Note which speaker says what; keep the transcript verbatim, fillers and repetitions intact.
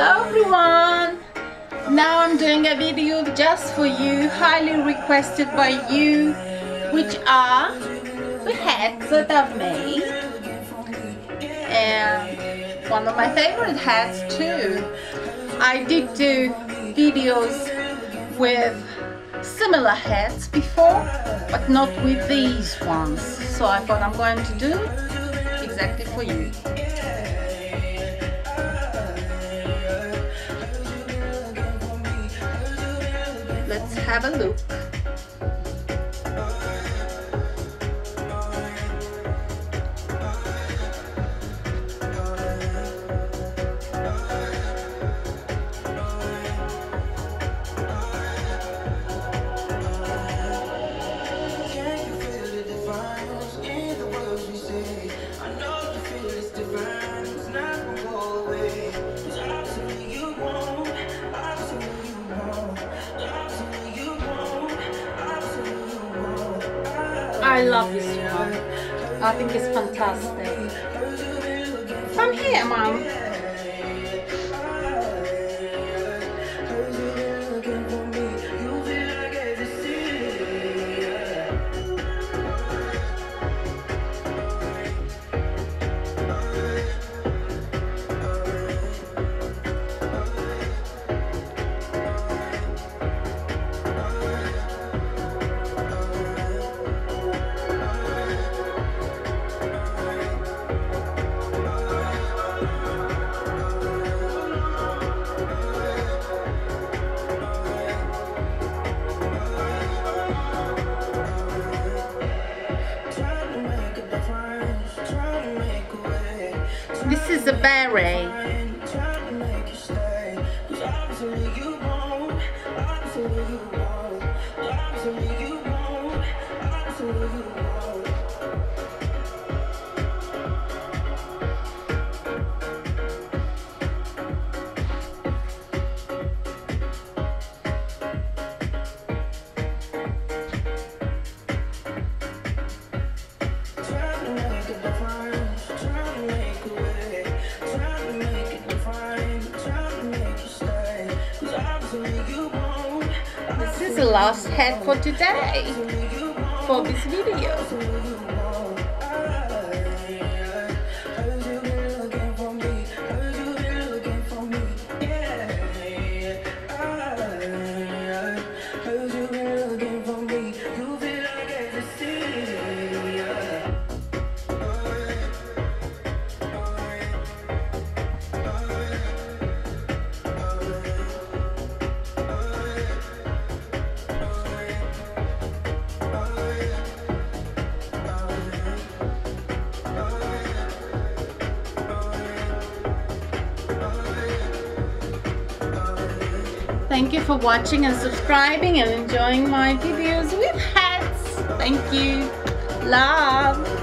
Speaker 1: Hello everyone! Now I'm doing a video just for you, highly requested by you, which are the hats that I've made, and one of my favorite hats too. I did do videos with similar hats before, but not with these ones, so I thought I'm going to do exactly for you. Let's have a look. I love this one. I think it's fantastic. Come here, Mom. This is a beret. This is the last hat for today, for this video. Thank you for watching and subscribing and enjoying my videos with hats. Thank you. Love.